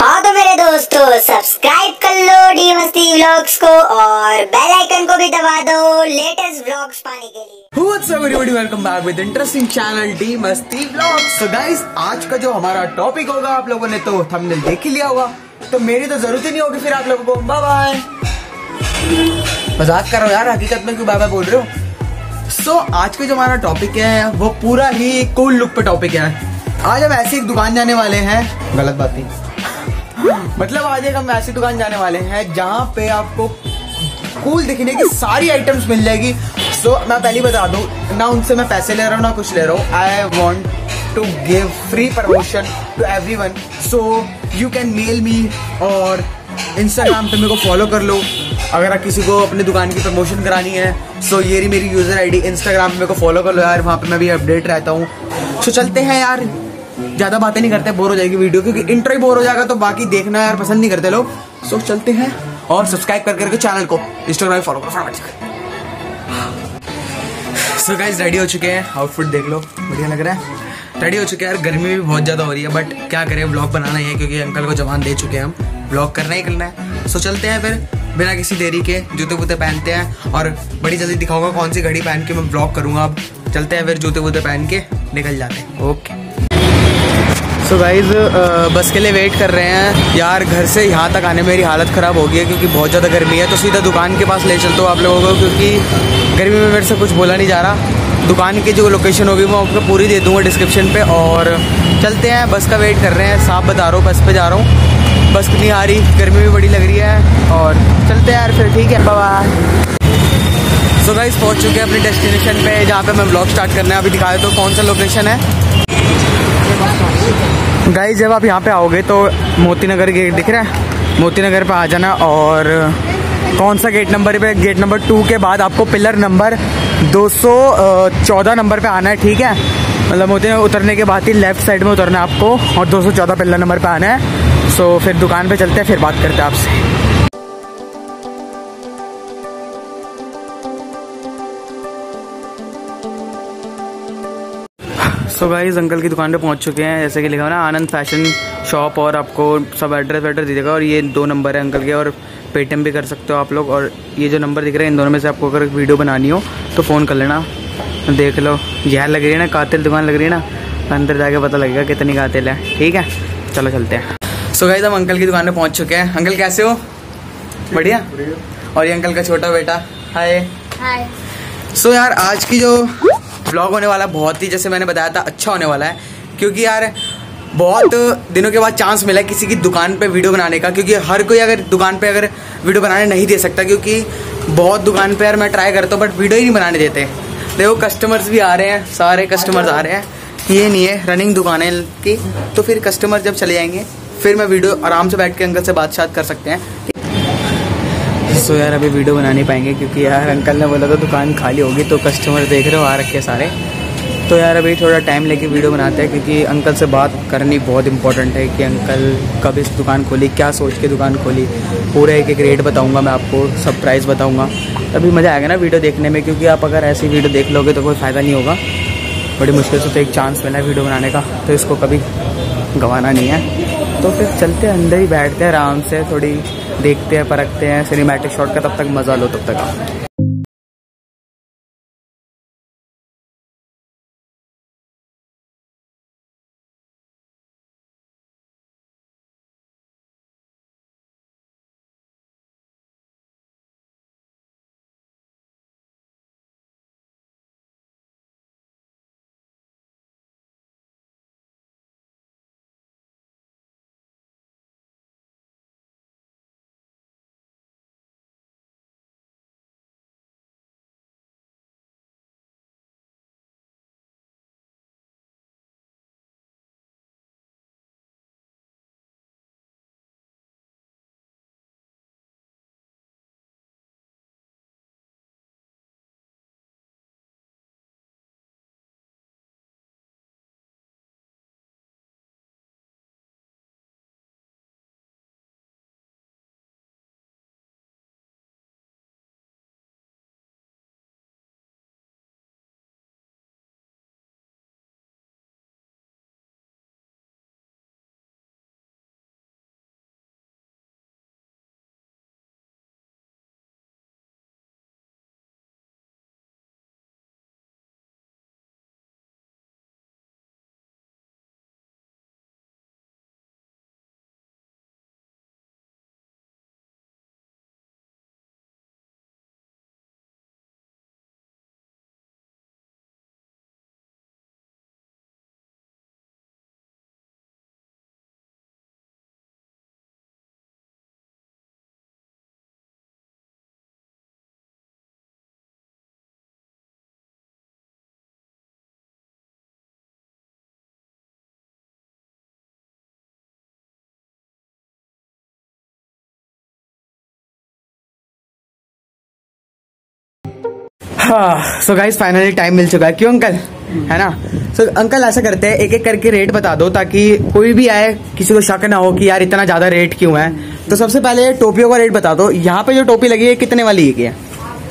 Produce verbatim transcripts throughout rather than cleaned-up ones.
हाँ तो मेरे दोस्तों सब्सक्राइब कर लो डी मस्ती व्लॉग्स को और बेल आइकन को भी दबा दो लेटेस्ट व्लॉग्स पाने के लिए। What's up everybody, welcome back with interesting channel D Masti vlogs. So guys, आज का जो हमारा टॉपिक होगा आप लोगों ने तो थंबनेल देख ही लिया होगा, तो मेरी तो जरूरत ही नहीं होगी फिर आप लोगों को बाय बाय। मजाक कर रहा हूँ यार, हकीकत में क्यों बाय बाय बोल रहे हो। सो so, आज का जो हमारा टॉपिक है वो पूरा ही कूल लुक पे टॉपिक है। आज हम ऐसी एक दुकान जाने वाले हैं, गलत बात नहीं, मतलब आज एक हम ऐसी दुकान जाने वाले हैं जहाँ पे आपको कूल दिखने की सारी आइटम्स मिल जाएगी। सो so, मैं पहले बता दूं ना, उनसे मैं पैसे ले रहा हूँ ना कुछ ले रहा हूँ। I want to give free promotion to everyone, so you can mail me और इंस्टाग्राम पे मेरे को फॉलो कर लो अगर आप किसी को अपनी दुकान की प्रमोशन करानी है। सो so, ये रही मेरी यूजर आईडी, इंस्टाग्राम पे मेरे को फॉलो कर लो यार, वहाँ पे मैं भी अपडेट रहता हूँ। सो so, चलते हैं यार, ज्यादा बातें नहीं करते, बोर हो जाएगी वीडियो, क्योंकि इंट्रो ही बोर हो जाएगा तो बाकी देखना यार पसंद नहीं करते लोग। सो so, चलते हैं और सब्सक्राइब कर करके चैनल को इंस्टाग्राम पे फॉलो करो। सो गाइस रेडी हो चुके हैं, आउटफिट देख लो बढ़िया लग रहा है। रेडी हो चुके हैं यार, गर्मी भी बहुत ज़्यादा हो रही है बट क्या करें, व्लॉग बनाना ही है क्योंकि अंकल को जवान दे चुके हैं हम, व्लॉग करना ही करना है। सो चलते हैं फिर बिना किसी देरी के, जूते वूते पहनते हैं और बड़ी जल्दी दिखाऊंगा कौन सी घड़ी पहन के मैं व्लॉग करूँगा। अब चलते हैं फिर जूते वूते पहन के निकल जाते हैं। ओके सो गाइज बस के लिए वेट कर रहे हैं यार। घर से यहाँ तक आने में मेरी हालत ख़राब हो गई है क्योंकि बहुत ज़्यादा गर्मी है, तो सीधा दुकान के पास ले चलता हूँ आप लोगों को, क्योंकि गर्मी में मेरे से कुछ बोला नहीं जा रहा। दुकान की जो लोकेशन होगी वो आपको पूरी दे दूँगा डिस्क्रिप्शन पे। और चलते हैं, बस का वेट कर रहे हैं, साफ बता रहा हूँ, बस पे जा रहा हूँ, बस नहीं आ रही, गर्मी भी बड़ी लग रही है। और चलते हैं यार फिर, ठीक है, बाय बाय। सो गाइस पहुँच चुके हैं अपने डेस्टिनेशन पे जहाँ पे मैं ब्लॉग स्टार्ट करना है। अभी दिखा देता हूँ कौन सा लोकेशन है। गाइस जब आप यहाँ पे आओगे तो मोती नगर गेट दिख रहा है, मोती नगर पे आ जाना और कौन सा गेट नंबर पे, गेट नंबर टू के बाद आपको पिलर नंबर दो सौ चौदह नंबर पे आना है, ठीक है। मतलब मोती नगर उतरने के बाद ही लेफ्ट साइड में उतरना है आपको और दो सौ चौदह पिलर नंबर पे आना है। सो फिर दुकान पे चलते हैं, फिर बात करते हैं आपसे। सो गाइस अंकल की दुकान पे पहुंच चुके हैं, जैसे कि लिखा हुआ ना आनंद फैशन शॉप, और आपको सब एड्रेस वेड्रेस दे देगा। और ये दो नंबर है अंकल के, और पेटीएम भी कर सकते हो आप लोग। और ये जो नंबर दिख रहे हैं इन दोनों में से आपको अगर वीडियो बनानी हो तो फ़ोन कर लेना। देख लो जहर लग रही है ना, कातिल दुकान लग रही है ना, अंदर जाके पता लगेगा कितनी कातिल है, ठीक है। चलो चलते हैं। सो गाइस हम अंकल की दुकान पर पहुँच चुके हैं। अंकल कैसे हो? बढ़िया। और ये अंकल का छोटा बेटा, हाय हाय। सो यार आज की जो व्लॉग होने वाला बहुत ही, जैसे मैंने बताया था, अच्छा होने वाला है, क्योंकि यार बहुत दिनों के बाद चांस मिला है किसी की दुकान पे वीडियो बनाने का, क्योंकि हर कोई अगर दुकान पे अगर वीडियो बनाने नहीं दे सकता, क्योंकि बहुत दुकान पे यार मैं ट्राई करता हूँ बट वीडियो ही नहीं बनाने देते। देखो कस्टमर्स भी आ रहे हैं, सारे कस्टमर्स आ रहे हैं, ये नहीं है रनिंग दुकान है की, तो फिर कस्टमर जब चले जाएंगे फिर मैं वीडियो आराम से बैठ के अंकल से बातचीत कर सकते हैं। सो यार अभी वीडियो बना नहीं पाएंगे क्योंकि यार अंकल ने बोला था दुकान खाली होगी, तो कस्टमर देख रहे हो आ रखे सारे। तो यार अभी थोड़ा टाइम लेके वीडियो बनाते हैं क्योंकि अंकल से बात करनी बहुत इंपॉर्टेंट है कि अंकल कब इस दुकान खोली, क्या सोच के दुकान खोली, पूरा एक एक रेट बताऊंगा मैं आपको, सब प्राइस बताऊंगा। अभी मज़ा आएगा ना वीडियो देखने में, क्योंकि आप अगर ऐसी वीडियो देख लोगे तो कोई फ़ायदा नहीं होगा। बड़ी मुश्किल से तो एक चांस मिला है वीडियो बनाने का, तो इसको कभी गंवाना नहीं है। तो फिर चलते हैं अंदर ही, बैठते हैं आराम से, थोड़ी देखते हैं परखते हैं सिनेमैटिक शॉट का, तब तक मज़ा लो तब तक आप। हाँ सो गाइस फाइनली टाइम मिल चुका है, क्यों अंकल, है ना। सो so, अंकल ऐसा करते हैं, एक एक करके रेट बता दो ताकि कोई भी आए किसी को शक ना हो कि यार इतना ज्यादा रेट क्यों है। तो सबसे पहले टोपियों का रेट बता दो। यहाँ पे जो टोपी लगी है कितने वाली है क्या?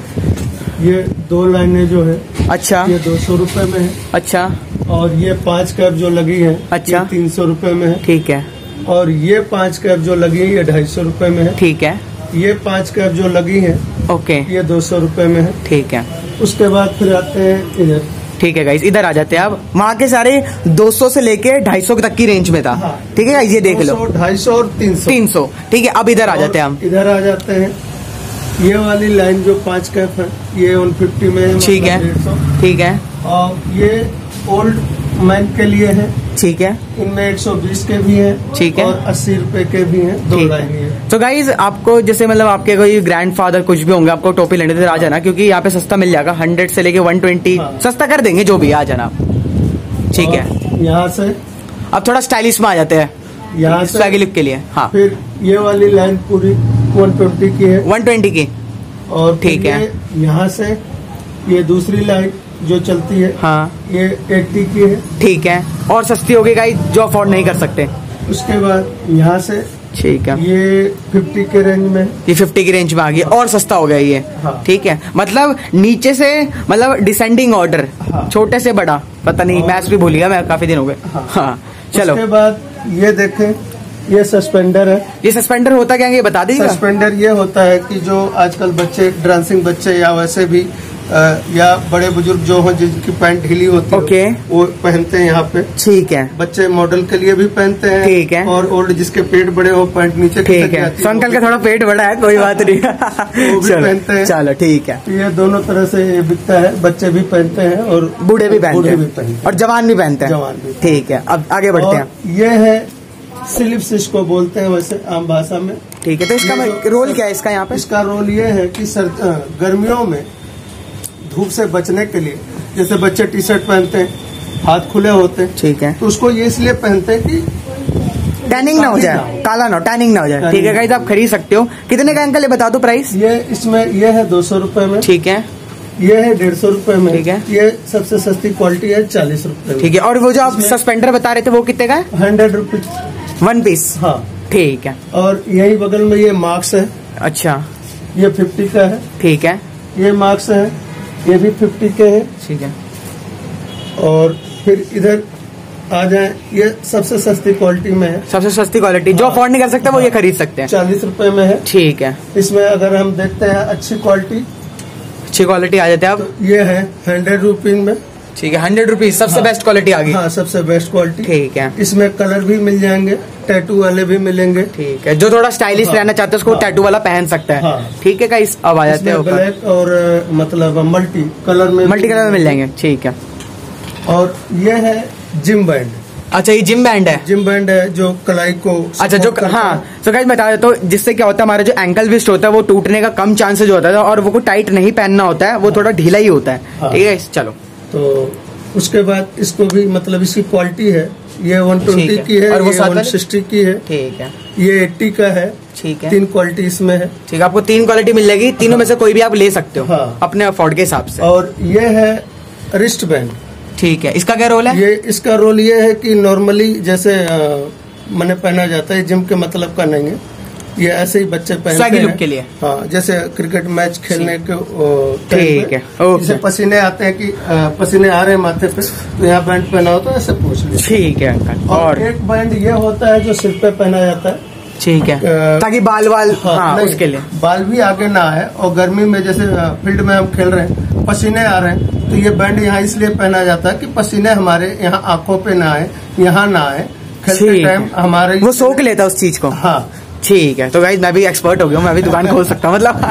ये दो लाइनें जो है, अच्छा, ये दो सौ रूपये में है। अच्छा, और ये पांच कैप जो लगी है, अच्छा, ये तीन सौ रूपये में है। ठीक है। और ये पांच कैप जो लगी है ये ढाई सौ रूपये में है। ठीक है। ये पांच कैप जो लगी है, ओके, ये दो सौ रूपये में है। ठीक है। उसके बाद फिर आते हैं इधर। ठीक है गाइस, इधर आ जाते हैं। अब वहाँ के सारे दो सौ से लेके ढाई सौ तक की रेंज में था। हाँ। ठीक है गाइस, ये देख लो, ढाई सौ और तीन सौ तीन सौ। ठीक है, अब इधर आ जाते हैं हम। इधर आ जाते हैं। ये वाली लाइन जो पांच कैप है ये वन फिफ्टी में है। ठीक है, ठीक है। और ये ओल्ड मैन के लिए है। ठीक है। इनमें एक सौ बीस के भी हैं। ठीक है। और अस्सी रुपए के भी हैं। दो लाइन है। तो गाइज आपको जैसे मतलब आपके कोई ग्रैंडफादर कुछ भी होंगे, आपको टोपी लेने तो आ जाना, क्योंकि यहाँ पे सस्ता मिल जाएगा। हंड्रेड से लेके वन ट्वेंटी हाँ। सस्ता कर देंगे जो भी, आ जाना आप। ठीक है। यहाँ से अब थोड़ा स्टाइलिश में आ जाते हैं, यहाँ से स्वैगी लुक के लिए। हाँ, फिर ये वाली लाइन पूरी वन ट्वेंटी की है। वन ट्वेंटी की। और ठीक है। यहाँ से ये दूसरी लाइन जो चलती है, हाँ, ये अस्सी की है। ठीक है। और सस्ती होगी गाइस जो अफोर्ड नहीं कर सकते। उसके बाद यहाँ से ठीक है, ये पचास के रेंज में, ये पचास की रेंज में आ गई और सस्ता हो गया ये। हाँ। ठीक है, मतलब नीचे से मतलब डिसेंडिंग ऑर्डर, हाँ। छोटे से बड़ा, पता नहीं, मैथ्स भी भूल गया मैं, काफी दिन हो गए। हाँ। हाँ, चलो। उसके बाद ये देखें, ये सस्पेंडर है। ये सस्पेंडर होता क्या है ये बता दीजिएगा। सस्पेंडर ये होता है कि जो आजकल बच्चे डांसिंग बच्चे या वैसे भी आ, या बड़े बुजुर्ग जो हो जिनकी पैंट ढीली होती है, ओके, वो पहनते हैं यहाँ पे। ठीक है। बच्चे मॉडल के लिए भी पहनते हैं। ठीक है। और ओल्ड जिसके पेट बड़े हो पैंट नीचे ठीक है। सो अंकल का थोड़ा पेट बड़ा है, कोई बात नहीं। वो भी चलो, पहनते हैं। चलो ठीक है। ये दोनों तरह से ये बिकता है, बच्चे भी पहनते हैं और बूढ़े भी पहनते बूढ़े भी हैं पहनते और जवान भी पहनते हैं। जवान भी। ठीक है, अब आगे बढ़ते हैं। और ये है स्लिप्स, इसको बोलते हैं वैसे आम भाषा में। ठीक है, तो इसका ये जो- रोल क्या है इसका यहाँ पे? इसका रोल ये है कि सर गर्मियों में धूप से बचने के लिए, जैसे बच्चे टी शर्ट पहनते हैं, हाथ खुले होते हैं, ठीक है, तो उसको ये इसलिए पहनते हैं कि टैनिंग ना हो जाए, काला ना हो, टैनिंग ना हो जाए। ठीक है गाइस, आप खरीद सकते हो। कितने का अंकल ये बता दो प्राइस। ये इसमें ये है दो सौ रूपये में। ठीक है। ये है डेढ़ सौ रूपये में। ठीक है। ये सबसे सस्ती क्वालिटी है, चालीस रूपये में। ठीक है। और वो जो आप इसमें- सस्पेंडर बता रहे थे वो कितने का है? Hundred rupees one piece. हाँ। ठीक है। और यही बगल में ये मार्क्स है, अच्छा, ये फिफ्टी का है। ठीक है। ये मार्क्स है, ये भी फिफ्टी के हैं। ठीक है। और फिर इधर आ जाए, ये सबसे सस्ती क्वालिटी में है, सबसे सस्ती क्वालिटी, जो अफोर्ड नहीं कर सकता वो ये खरीद सकते हैं। चालीस रुपए में है। ठीक है। इसमें अगर हम देखते हैं अच्छी क्वालिटी, अच्छी क्वालिटी आ जाते हैं तो आप। ये है हंड्रेड रुपीज में। ठीक है, हंड्रेड रुपीज सबसे हाँ। बेस्ट क्वालिटी आ गई। हाँ, सबसे बेस्ट क्वालिटी। ठीक है। इसमें कलर भी मिल जाएंगे, टैटू वाले भी मिलेंगे। ठीक है, जो थोड़ा स्टाइलिश हाँ। रहना चाहते हैं उसको हाँ। टैटू वाला पहन सकता है। हाँ। ठीक है गाइस, अब आ जाते इसमें हैं ऊपर। ब्लैक और अ, मतलब मल्टी कलर में मल्टी कलर में मिल जाएंगे। ठीक है। और ये है जिम बैंड। अच्छा, ये जिम बैंड है। जिम बैंड है जो कलाई को अच्छा, जो support करता हाँ, है। तो गाइस बता देता हूँ, जिससे क्या होता है हमारा जो एंकल विस्ट होता है वो टूटने का कम चांसेस होता है और वो को टाइट नहीं पहनना होता है, वो थोड़ा ढीला ही होता है। हाँ। ठीक है, चलो। तो उसके बाद इसको भी मतलब इसकी क्वालिटी है, ये वन ठीक ट्वेंटी है। की है, और वो ये साथ वन वाले? सिक्सटी की है, ठीक है। ये एट्टी का है। ठीक है। तीन क्वालिटी इसमें है। ठीक है, आपको तीन क्वालिटी मिल जाएगी, तीनों में से कोई भी आप ले सकते हो। हाँ। अपने अफोर्ड के हिसाब से। और ये है रिस्ट बैंड। ठीक है, इसका क्या रोल है? ये इसका रोल ये है कि नॉर्मली जैसे अ, मैंने पहना जाता है, जिम के मतलब का नहीं है, ये ऐसे ही बच्चे पहनते स्वैगी हैं लुक के लिए। हाँ, जैसे क्रिकेट मैच खेलने के ओ, टाइम ठीक पे है, ओके। जैसे पसीने आते हैं कि अ, पसीने आ रहे हैं माथे पे, तो यहाँ बैंड पहना हो तो ऐसे पूछ लीजिए। ठीक है अंकल। और और एक बैंड ये होता है जो सिर पे पहना जाता है। ठीक है, अ, ताकि बाल वाल, हाँ, हाँ, नहीं, उसके लिए। बाल भी आगे ना आए। और गर्मी में जैसे फील्ड में हम खेल रहे हैं, पसीने आ रहे हैं, तो ये बैंड यहाँ इसलिए पहना जाता है कि पसीने हमारे यहाँ आंखों पे ना आए, यहाँ ना आए। खेलते ठीक टाइम है। हमारे वो सोख लेता है उस चीज को। हाँ। ठीक है, तो गाइस मैं भी एक्सपर्ट हो गया हूँ, मैं भी दुकान खोल सकता हूँ मतलब।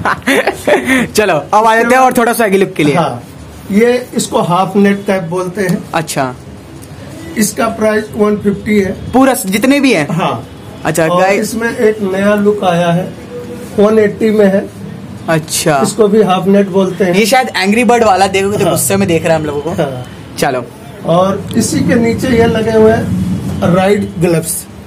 चलो, अब आ जाते हैं और थोड़ा स्वैगी लुक के लिए। हाँ, ये इसको हाफ नेट टाइप बोलते हैं। अच्छा, इसका प्राइस वन फिफ्टी है पूरा जितने भी है। हाँ। अच्छा और गाइस, इसमें एक नया लुक आया है, वन एट्टी में है। अच्छा, इसको भी हाफ नेट बोलते हैं। ये शायद एंग्री बर्ड वाला देखोगे तो हाँ। गुस्से में देख रहा है हम लोगों को। हाँ। चलो, और इसी के नीचे ये लगे हुए हैं राइड ग्लव्स।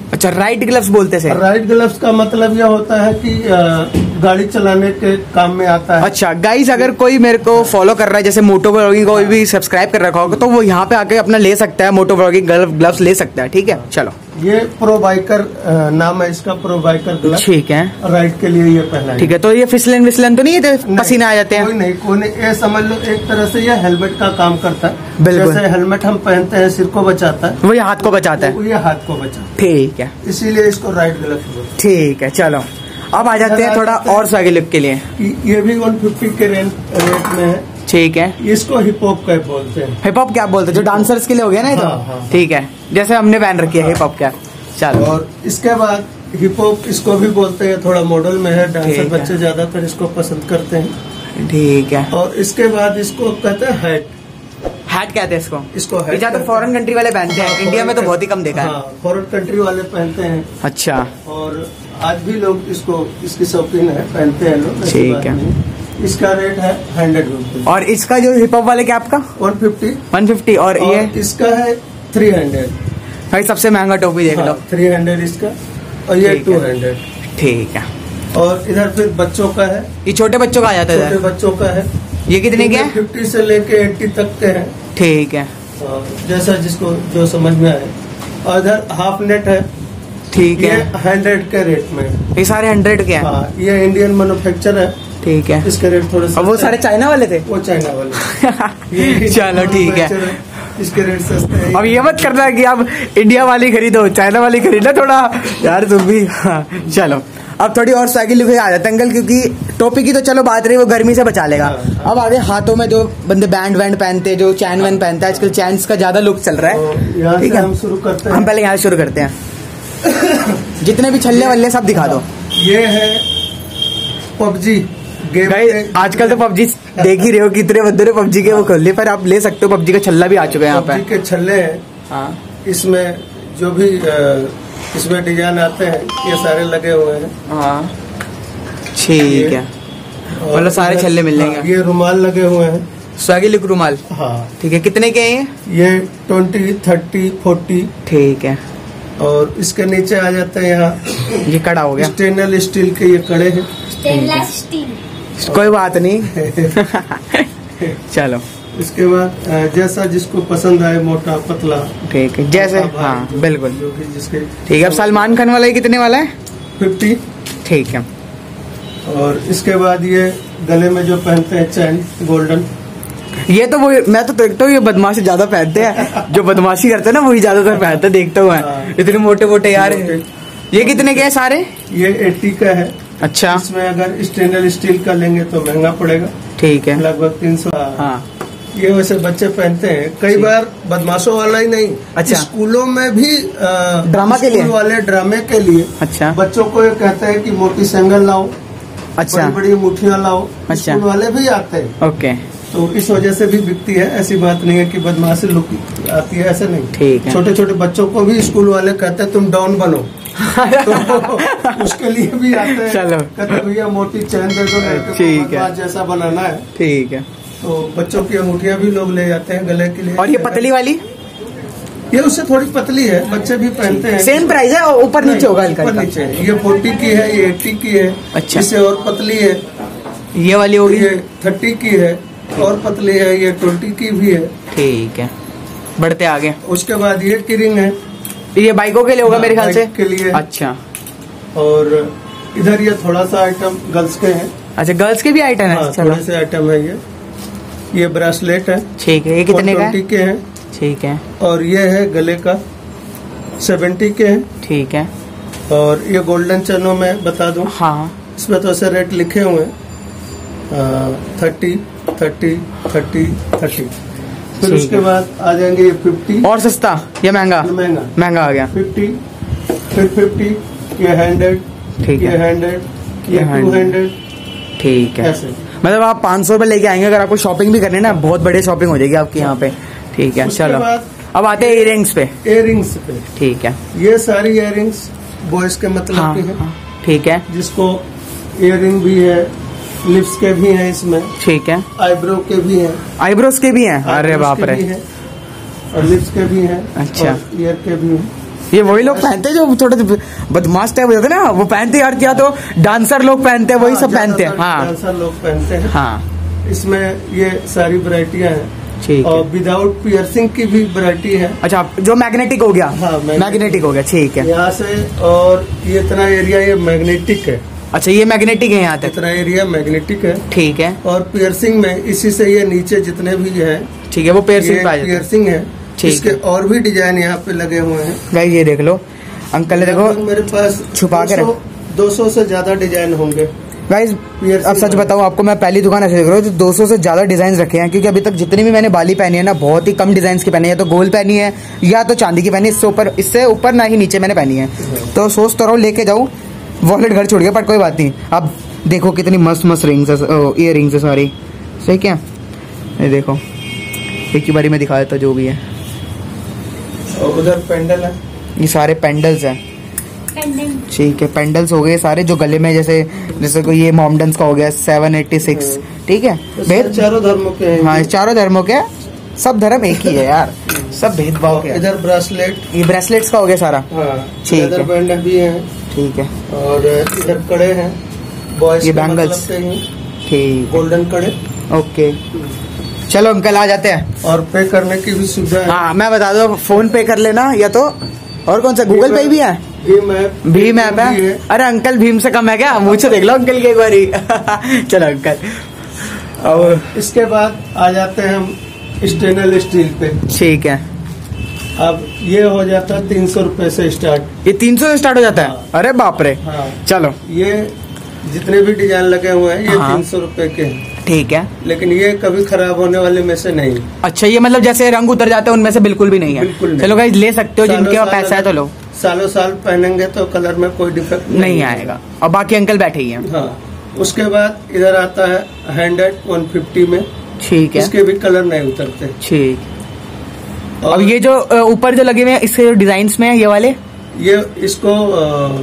अच्छा, राइट ग्लव्स बोलते से। राइट ग्लव्स का मतलब यह होता है कि अ, गाड़ी चलाने के काम में आता है। अच्छा गाइस, अगर कोई मेरे को फॉलो कर रहा है, जैसे मोटो व्लॉगिंग को भी सब्सक्राइब कर रखा होगा, तो वो यहाँ पे आके अपना ले सकता है, मोटो व्लॉगिंग ग्लव्स ले सकता है। ठीक है, चलो। ये प्रो बाइकर अ, नाम है इसका, प्रो बाइकर ग्लव्स। ठीक है, राइड के लिए ये पहना है। ठीक है। तो ये फिसलन विसलन तो नहीं है, पसीना आ जाते हैं? कोई नहीं, कोई नहीं। ये समझ लो एक तरह से ये हेलमेट का काम करता है। बिल्कुल। जैसे हेलमेट हम पहनते हैं, सिर को बचाता है, वो ये हाथ को बचाता है। ये हाथ को बचाता है। ठीक है, इसीलिए इसको राइड ग्लव्स बोलते हैं। ठीक है, चलो। अब आ जाते हैं थोड़ा और स्वागी लुक के लिए। ये भी वन फिफ्टी के रेंज रेट में है। ठीक है। इसको हिप हॉप कैप बोलते हैं। हिप हॉप क्या बोलते हैं? जो डांसर्स के लिए हो गया ना ये तो? हाँ, हाँ। ठीक है, जैसे हमने पहन रखी है हिप हॉप कैप। चलो। और इसके बाद हिप हॉप इसको भी बोलते हैं, थोड़ा मॉडल में है, डांसर ठीक है। बच्चे ज्यादातर इसको पसंद करते हैं। ठीक है। और इसके बाद इसको कहते हैं हैट। हैट कहते हैं इसको? इसको hat ज्यादा कहते फॉरेन कंट्री वाले पहनते हैं, हाँ, इंडिया में तो foreign बहुत ही कम देखा है। हाँ, फॉरेन कंट्री वाले पहनते हैं। अच्छा, और आज भी लोग इसको, इसकी शौकीन है, पहनते हैं लोग। ऐसी ठीक बात है। नहीं। इसका रेट है हंड्रेड रुपीज। और इसका जो हिप हॉप वाले कैप का? One fifty. One fifty. और और ये इसका है थ्री हंड्रेड। भाई सबसे महंगा टोपी देख लो। थ्री हंड्रेड इसका, और ये ठीक टू है। हंड्रेड। ठीक है। और इधर फिर बच्चों का है, ये छोटे बच्चों का आ जाता छोटे है? बच्चों का है। ये कितने के हैं? फिफ्टी से लेके एट्टी तक के हैं। ठीक है, और जैसा जिसको जो समझ में आए। और इधर हाफ नेट है। ठीक ये है। हंड्रेड के रेट में। ये सारे हंड्रेड के हैं? हाँ, ये इंडियन मैन्युफैक्चर है। ठीक है। इसके रेट थोड़े और वो सस्ते सारे हैं। चाइना वाले थे? वो चाइना वाले। ये चलो ठीक है। manufacturer इसके रेट सस्ते हैं। अब ये मत करना कि आप इंडिया वाली खरीदो, चाइना वाली खरीदना थोड़ा यार तुम भी। हाँ, चलो। अब थोड़ी और साइकिल लुक आ जाता है अंकल, क्योंकि टोपी की तो चलो बात रही, वो गर्मी से बचा लेगा। अब आगे हाथों में जो बंदे बैंड वैंड पहनते हैं, जो चैन वैन पहनते हैं, आजकल चैन्स का ज्यादा लुक चल रहा तो है। यहाँ ठीक से है, हम शुरू करते हैं। हम पहले यहाँ शुरू करते हैं। जितने भी छल्ले वल्ले सब दिखा दो। ये है पबजी गेम। गाइस आजकल तो पबजी देख ही रहे हो, कितने बंदे ने पबजी के वो कर लिए, पर आप ले सकते हो। पबजी का छल्ला भी आ चुका है यहाँ पबजी पे। के छल्ले हैं। हाँ, इसमें जो भी अ, इसमें डिजाइन आते हैं, ये सारे लगे हुए हैं। हाँ, ठीक है। और मतलब सारे इधर- छल्ले मिल जाएंगे। हाँ, ये रुमाल लगे हुए हैं। स्वागी लुक रुमाल। हाँ, ठीक है, कितने के हैं ये? ये ट्वेंटी थर्टी फोर्टी। ठीक है। और इसके नीचे आ जाते हैं यहाँ ये कड़ा हो गया। स्टेनलेस स्टील के ये कड़े हैं। Stainless steel. कोई बात नहीं। चलो इसके बाद अ, जैसा जिसको पसंद आए, मोटा पतला। ठीक है, जैसे मोटा, भारी, हाँ जो- बिल्कुल। जो भी जिसके ठीक है। अब सलमान खान वाला ये कितने वाला है? फिफ्टी। ठीक है। और इसके बाद ये गले में जो पहनते हैं चैन, गोल्डन। ये तो वो मैं तो देखता हूँ, ये बदमाशी ज्यादा पहनते हैं, जो बदमाशी करते हैं ना वही ज्यादातर पहनते हैं, देखता हूँ मैं। हाँ। इतने मोटे मोटे यार। ये कितने के हैं सारे? ये एट्टी का है। अच्छा, इसमें अगर स्टेनलेस स्टील का लेंगे तो महंगा पड़ेगा, ठीक है। लगभग तीन सौ। हाँ, ये वैसे बच्चे पहनते हैं कई ठीक। बार, बदमाशों वाला ही नहीं। अच्छा। स्कूलों में भी अ, ड्रामा के लिए? स्कूल वाले ड्रामे के लिए अच्छा बच्चों को ये कहते हैं कि मोटी सेंगल लाओ, अच्छा बड़ी बड़ी मुठियाँ लाओ। अच्छा। स्कूल वाले भी आते हैं, ओके, तो इस वजह से भी बिकती है। ऐसी बात नहीं है कि बदमाशी लुक आती है, ऐसे नहीं। ठीक है। छोटे छोटे बच्चों को भी स्कूल वाले कहते हैं तुम डाउन बनो। तो उसके लिए भी आते हैं। चलो। कहते भैया मोटी चैन दे दो, लड़के को ठीक है। बदमाश जैसा बनाना है। ठीक है। तो बच्चों की अंगूठियां भी लोग ले जाते हैं गले के लिए। और ये पतली वाली ये उससे थोड़ी पतली है, बच्चे भी पहनते हैं। सेम प्राइस है, और ऊपर नीचे होगा हल्का ऊपर हल्का? नीचे है। ये फोर्टी की है, ये एट्टी की है। अच्छा। इससे और पतली है, ये वाली होगी? ये थर्टी की है। और पतली है, ये ट्वेंटी की भी है। ठीक है, बढ़ते आगे। उसके बाद ये किरिंग है। ये बाइकों के लिए होगा मेरे ख्याल से? बाइक के लिए। अच्छा और इधर ये थोड़ा सा आइटम गर्ल्स के हैं। अच्छा, गर्ल्स के भी आइटम है? हाँ, चलो थोड़े से आइटम है। ये ये ब्रेसलेट है, ठीक है। ये कितने का ट्वेंटी है? के हैं। ठीक है, और ये है गले का, सेवेंटी के हैं। ठीक है। और ये गोल्डन चनों में बता दूं, हाँ, इसमें तो ऐसे रेट लिखे हुए हैं, थर्टी थर्टी थर्टी थर्टी। फिर ठीक उसके है। बाद आ जाएंगे ये फिफ्टी। और सस्ता या महंगा? महंगा महंगा आ गया। फिफ्टी, फिर फिफ्टी, ये हंड्रेड, ठीक ये है, हंड्रेड, ये ये टू हंड्रेड। हंड्रेड, ठीक है। ऐसे। मतलब आप पाँच सौ रुपए लेके आएंगे, अगर आपको शॉपिंग भी करनी है ना, बहुत बड़ी शॉपिंग हो जाएगी आपकी यहाँ पे। ठीक है, उसके चलो बाद अब आते हैं इयरिंग्स पे। इयरिंग्स पे। ठीक है। ये सारी इयरिंग्स बॉयज के मतलब हाँ, की है, हाँ, ठीक है, जिसको इयरिंग भी है, लिप्स के भी हैं इसमें, ठीक है। आईब्रो के भी हैं। आईब्रोज के भी हैं? अरे eyebrows बाप के रे। भी हैं, और लिप्स के भी हैं। अच्छा। और ईयर के भी हैं। ये वही लोग पहनते हैं जो थोड़े बदमाश टाइप होते हैं ना, वो पहनते हैं यार, या तो डांसर लोग पहनते हैं, वही सब पहनते हैं। हाँ डांसर लोग पहनते हैं। हाँ इसमें ये सारी वैरायटियां हैं। ठीक और है। विदाउट पियर्सिंग की भी वैरायटी है। अच्छा, जो मैग्नेटिक हो गया। हाँ, मैग्नेटिक हो गया, ठीक है। यहाँ से और ये इतना एरिया ये मैग्नेटिक है। अच्छा, ये मैग्नेटिक है यहाँ तक? इतना एरिया मैग्नेटिक है। ठीक है। और पियर्सिंग में इसी से ये नीचे जितने भी है, ठीक है, वो पियर्सिंग पे आ जाता है। पियर्सिंग है। ठीक इसके है। और भी डिजाइन यहाँ पे लगे हुए हैं। गाइस ये देख लो, अंकल ने देखो मेरे पास छुपा के रख- दो सौ से ज्यादा डिजाइन होंगे। गाइस अब सच बताऊं आपको, मैं पहली दुकान ऐसे देख रहा हूँ तो दो सौ से ज्यादा डिजाइन रखे हैं, क्योंकि अभी तक जितनी भी मैंने बाली पहनी है ना, बहुत ही कम डिजाइन की पहनी है। तो गोल्ड पहनी है या तो चांदी की पहनी है, इससे ऊपर इससे ऊपर ना ही नीचे मैंने पहनी है। तो सोच तो रहा हूँ लेके जाऊँ, वॉलेट घर छोड़ गया, पर कोई बात नहीं। अब देखो कितनी मस्त मस्त रिंग्स है, इयर रिंग्स है सारी, सही क्या? ये देखो, एक ही बारी में दिखा देता जो भी है। और उधर पेंडल है, ये सारे पेंडल्स हैं। ठीक है, पेंडल्स हो गए सारे जो गले में, जैसे जैसे कोई ये मॉमडन्स का हो गया सेवन एट्टी सिक्स। ठीक है, भेद चारों धर्मों के हैं। हाँ, चारों धर्मों के, सब धर्म एक ही है यार, सब भेदभाव के हैं। इधर ब्रेसलेट, ये ब्रेसलेट्स का हो गया सारा। हाँ, ठीक है। इधर बैंड भी है। ठीक है। और इधर कड़े हैं, बॉयज ये के बैंगल्स। मतलब के हैं, ठीक, गोल्डन कड़े। ओके, चलो अंकल आ जाते हैं। और पे करने की भी सुविधा है। हाँ, मैं बता दो, फोन पे कर लेना, या तो और कौन सा, गूगल पे भी है? भीम ऐप, भीम ऐप है। भी है। अरे अंकल भीम से कम है क्या? मुझे देख लो अंकल की एक बारी। चलो अंकल। और इसके बाद आ जाते हैं हम स्टेनलेस स्टील पे। ठीक है, अब ये हो जाता है तीन सौ रूपये से स्टार्ट। ये तीन सौ से स्टार्ट हो जाता है? हाँ। अरे बाप रे। हाँ, चलो ये जितने भी डिजाइन लगे हुए हैं ये हाँ। तीन सौ रूपये के हैं, ठीक है। लेकिन ये कभी खराब होने वाले में से नहीं। अच्छा, ये मतलब जैसे रंग उतर जाते हैं उनमें से बिल्कुल भी नहीं है? बिल्कुल नहीं। चलो गाइस, ले सकते हो, सालों जिनके पास साल पैसा है तो लो, सालों साल पहनेंगे तो कलर में कोई डिफेक्ट नहीं, नहीं आएगा। और बाकी अंकल बैठे ही हैं। हाँ, उसके बाद इधर आता है हंड्रेड वन फिफ्टी में। ठीक है, इसके भी कलर नहीं उतरते। ठीक। और अब ये जो अ, ऊपर जो लगे हुए हैं, इसके डिजाइन में है ये वाले, ये इसको अ,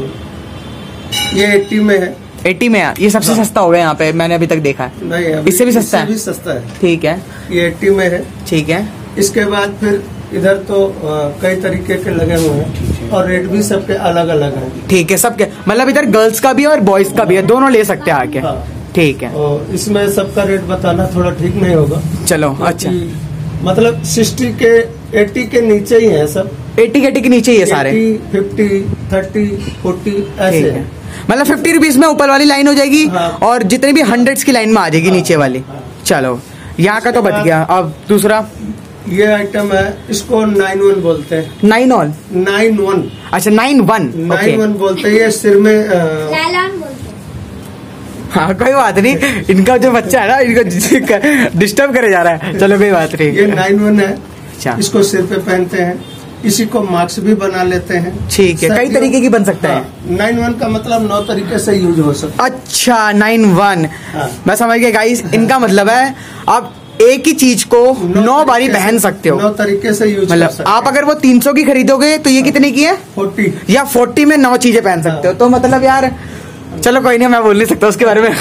ये एट्टी में है। अस्सी में है। ये सबसे हाँ। सस्ता हो गया यहाँ पे, मैंने अभी तक देखा है। नहीं, अभी इससे भी सस्ता है? भी सस्ता है। ठीक है, ये एट्टी में है। ठीक है। इसके बाद फिर इधर तो अ, कई तरीके के लगे हुए हैं और रेट भी सबके अलग अलग है। ठीक है, सबके मतलब इधर गर्ल्स का भी है और बॉयज का भी है, दोनों ले सकते हैं आके। हाँ। ठीक है, और इसमें सबका रेट बताना थोड़ा ठीक नहीं होगा। चलो अच्छा। क्योंकि मतलब सिक्सटी के एट्टी के नीचे ही है सब। एट्टी के के नीचे ही है सारे? फिफ्टी थर्टी फोर्टी ऐसे ठीक है, है। मतलब फिफ्टी रुपीज में ऊपर वाली लाइन हो जाएगी। हाँ। और जितने भी हंड्रेड्स की लाइन में आ जाएगी हाँ, नीचे वाली। हाँ। चलो, यहाँ का तो बच गया। अब दूसरा ये आइटम है, इसको नाइन वन बोलते हैं। Nine all? नाइन वन अच्छा, नाइन वन। नाइन वन बोलते हैं। ये सिर में अ, लालन बोलते हैं। हाँ, कोई बात नहीं, इनका जो बच्चा है ना, इनको डिस्टर्ब करे जा रहा है। चलो कोई बात नहीं। ये नाइन वन है। अच्छा, इसको सिर पे पहनते हैं, इसी को मास्क भी बना लेते हैं। ठीक है, कई सर्दियों- तरीके की बन सकता है। हाँ, नाइन वन का मतलब नौ तरीके से यूज हो सकता अच्छा, नाइन वन। हाँ। मैं समझ गया गाइस, इनका मतलब है आप एक ही चीज को है। नौ बारी तरीके पहन से- सकते हो। नौ तरीके से यूज कर मतलब सकते आप अगर वो तीन सौ की खरीदोगे तो ये कितने की है? फोर्टी। या फोर्टी में नौ चीजें पहन सकते हो। तो मतलब यार, चलो कोई नहीं, मैं बोल नहीं सकता उसके बारे में।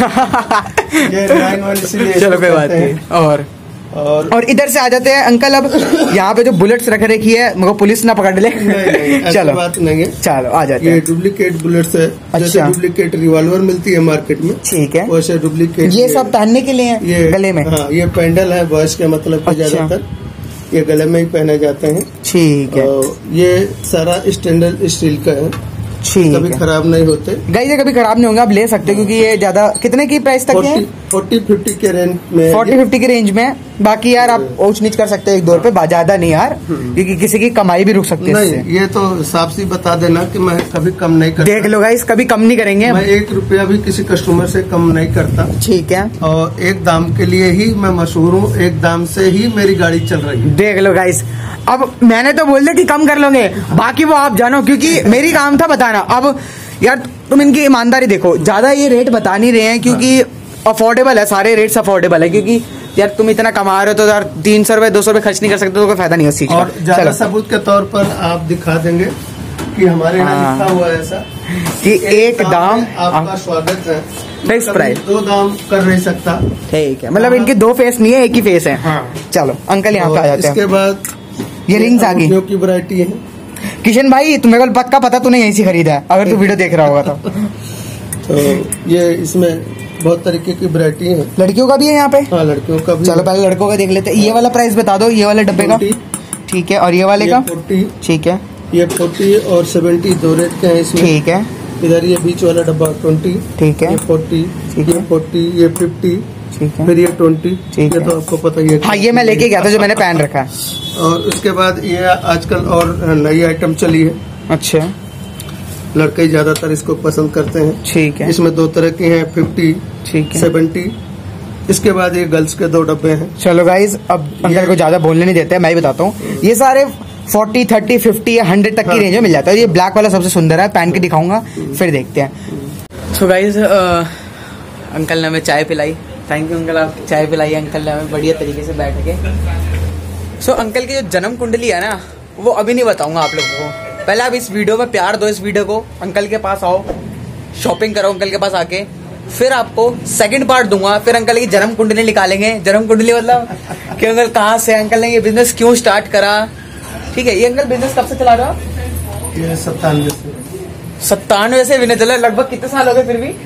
ये नाइन वन इसीलिए चलो इसको कोई बात कहते नहीं। हैं। और और और इधर से आ जाते हैं अंकल। अब यहाँ पे जो बुलेट्स रख रखी है, मगर पुलिस ना पकड़ ले। नहीं, नहीं, ऐसी चलो बात नहीं है। चलो आ जाते ये हैं। डुप्लीकेट बुलेट्स है। जैसे अच्छा। डुप्लीकेट रिवॉल्वर मिलती है मार्केट में, ठीक है, वैसे डुप्लीकेट ये सब पहनने के लिए है ये गले में? हाँ, ये पेंडल है बॉयज के मतलब के अच्छा। ज्यादातर ये गले में ही पहने जाते हैं। ठीक है, और ये सारा स्टेनलेस स्टील का है, ठीक कभी है। खराब नहीं होते। गाइस ये कभी खराब नहीं होंगे, आप ले सकते हो, क्योंकि ये ज्यादा कितने की प्राइस तक है? फोर्टी फिफ्टी के रेंज में है फोर्टी ये। फिफ्टी की रेंज में। बाकी यार आप ऊंच नीच कर सकते हो एक दो रुपए, बा- ज्यादा नहीं यार, क्योंकि किसी की कमाई भी रुक सकती है नहीं, इससे। ये तो साफ सी बता देना कि मैं कभी कम नहीं करता। देख लो गाइस, कभी कम नहीं करेंगे। मैं एक रुपया भी किसी कस्टमर से कम नहीं करता। ठीक है, और एक दाम के लिए ही मैं मशहूर हूँ, एक दाम से ही मेरी गाड़ी चल रही है। देख लो गाइस, अब मैंने तो बोल दिया कि कम कर लोगे, बाकी वो आप जानो, क्योंकि मेरी काम था बताना। अब यार तुम इनकी ईमानदारी देखो, ज्यादा ये रेट बता नहीं रहे हैं, क्योंकि अफोर्डेबल है, सारे रेट्स अफोर्डेबल है। क्योंकि यार तुम इतना कमा रहे हो तो यार तीन सौ रुपए दो सौ रुपए खर्च नहीं कर सकते, तो कोई फायदा नहीं है उस चीज का। और ज्यादा चलो, सबूत के तौर पर आप दिखा देंगे कि हमारे यहाँ हाँ। लिखा हुआ है ऐसा कि एक दाम में आपका स्वागत है। फिक्स कभी प्राइस। दो दाम कर नहीं सकता। ठीक है, मतलब इनके दो फेस नहीं है, एक ही फेस है। हाँ। चलो अंकल यहाँ पे आ और जाते इसके हैं। बाद ये रिंग्स आ गई। अंगूठियों की वैरायटी है। किशन भाई तुम्हें को पक्का पता तूने यहीं से खरीदा है अगर तू वीडियो देख रहा होगा तो। तो ये इसमें बहुत तरीके की वैरायटी है। लड़कियों का भी है यहाँ पे? हाँ लड़कियों का भी। चलो पहले लड़कों का देख लेते हैं। ये वाला प्राइस बता दो, ये वाले डब्बे का। ठीक है, और ये वाले का? फोर्टी। ठीक है, ये फोर्टी और सेवेंटी दो रेट के हैं इसमें। ठीक है। इधर ये बीच वाला डब्बा ट्वेंटी। ठीक है। ये फोर्टी, ये फोर्टी, ये फिफ्टी, ठीक है, फिर ये ट्वेंटी। ठीक है, तो आपको पता ही है। हाँ ये मैं लेके गया था जो मैंने पहन रखा है। और उसके बाद ये आजकल और नई आइटम चली है। अच्छा, लड़के ज्यादातर इसको पसंद करते हैं। ठीक है। इसमें दो तरह की हैं, फिफ्टी, ठीक है, सेवेंटी। इसके बाद ये गर्ल्स के दो डब्बे हैं। चलो गाइज अब अंकल को ज्यादा बोलने नहीं देते, मैं ही बताता हूँ। ये सारे फोर्टी, थर्टी, फिफ्टी या हंड्रेड तक की रेंज में मिल जाता है। ये ब्लैक वाला सबसे सुंदर है, पहन के दिखाऊंगा फिर देखते हैं। सो गाइज अंकल ने हमें चाय पिलाई। थैंक यू अंकल, आप चाय पिलाई अंकल ने हमें बढ़िया तरीके से बैठ के। सो so, अंकल की जो जन्म कुंडली है ना वो अभी नहीं बताऊंगा आप लोगों को। पहले आप इस वीडियो में प्यार दो, इस वीडियो को, अंकल के पास आओ, शॉपिंग करो अंकल के पास आके, फिर आपको सेकंड पार्ट दूंगा। फिर अंकल की जन्म कुंडली निकालेंगे। जन्म कुंडली मतलब कि अंकल कहाँ से, अंकल ने ये बिजनेस क्यों स्टार्ट करा। ठीक है, ये अंकल बिजनेस कब से चला रहा हो? ये सत्तानवे से। सत्तानवे से भी नहीं चला, लगभग कितने साल हो गए फिर भी?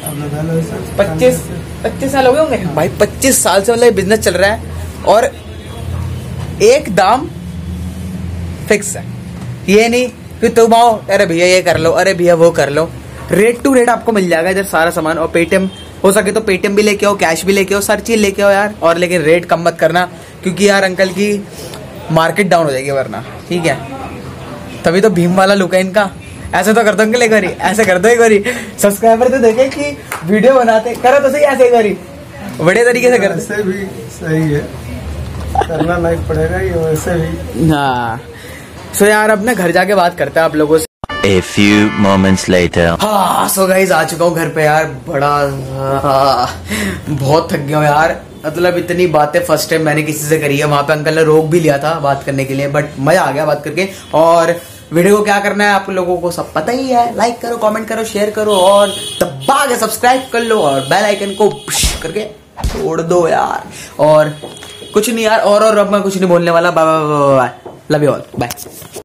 पच्चीस पच्चीस साल हो गए होंगे भाई। पच्चीस साल से मतलब बिजनेस चल रहा है और एक दाम फिक्स है। ये नहीं कि तुम आओ अरे भैया ये कर लो, अरे भैया वो कर लो। रेट टू रेट आपको मिल जाएगा इधर सारा सामान। और पेटीएम हो सके तो पेटीएम भी लेके आओ, कैश भी लेके आओ, सर चीज लेके आओ यार। और लेकिन रेट कम मत करना क्योंकि यार अंकल की मार्केट डाउन हो जाएगी वरना। ठीक है, तभी तो भीम वाला लुक है इनका। ऐसे तो कर दो अंकल एक बारी, ऐसे कर दो एक बारी। सब्सक्राइबर तो देखे कि वीडियो बनाते, करो तो सही ऐसे एक बारी, बड़े तरीके से कर वैसे भी सही है, करना नहीं पड़ेगा ये वैसे भी। हाँ सो यार अब ना घर जाके बात करते हैं आप लोगों से। A few moments later. हाँ सो गाइस आ चुका हूँ घर पे यार। बड़ा हाँ, बहुत थक गया हूँ यार। मतलब इतनी बातें फर्स्ट टाइम मैंने किसी से करी है। वहां पे अंकल ने रोक भी लिया था बात करने के लिए, बट मजा आ गया बात करके। और वीडियो को क्या करना है आप लोगों को सब पता ही है। लाइक करो, कमेंट करो, शेयर करो और दबा के सब्सक्राइब कर लो और बेल आइकन को पुश करके छोड़ दो यार। और कुछ नहीं यार, और और अब मैं कुछ नहीं बोलने वाला। Bye bye bye, love you all, bye.